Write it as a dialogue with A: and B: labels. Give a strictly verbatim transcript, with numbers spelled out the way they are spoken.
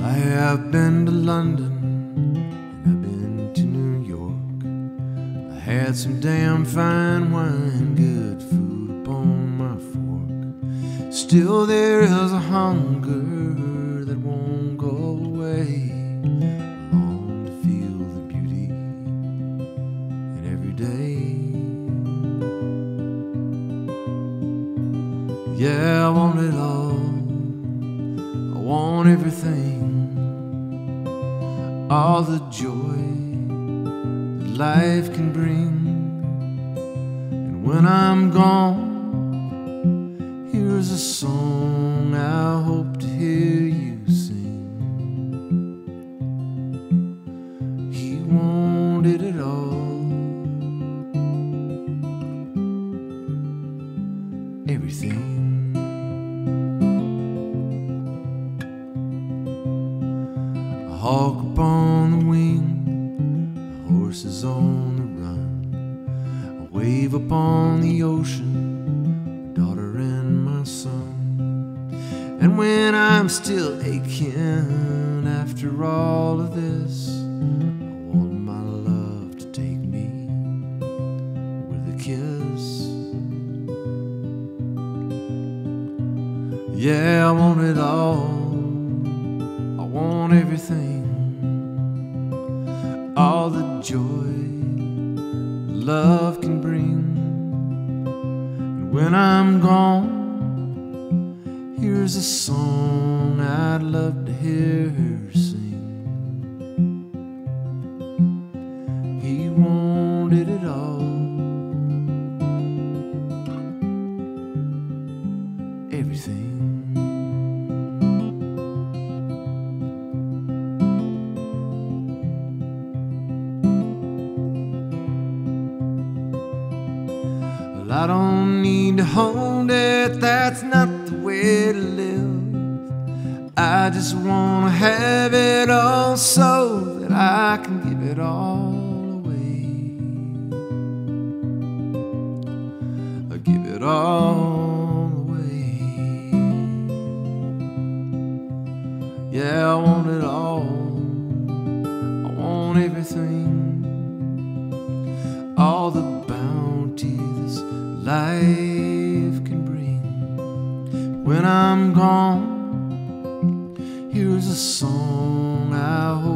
A: I have been to London and I've been to New York. I had some damn fine wine, good food upon my fork. Still there is a hunger that won't go away. I long to feel the beauty in every day. Yeah, I want it all. I want everything, all the joy that life can bring. And when I'm gone, here's a song I hope to hear you sing. He wanted it all, everything. A hawk upon the wing, a horse is on the run, a wave upon the ocean, a daughter and my son. And when I'm still aching after all of this, I want my love to take me with a kiss. Yeah, I want it all. I want everything, all the joy love can bring. And when I'm gone, here's a song I'd love to hear her sing. He wanted it all, everything. I don't need to hold it, that's not the way to live. I just want to have it all so that I can give it all away. I give it all away. Yeah, I want it all. I want everything, all the bounty this life can bring. When I'm gone, here's a song I hope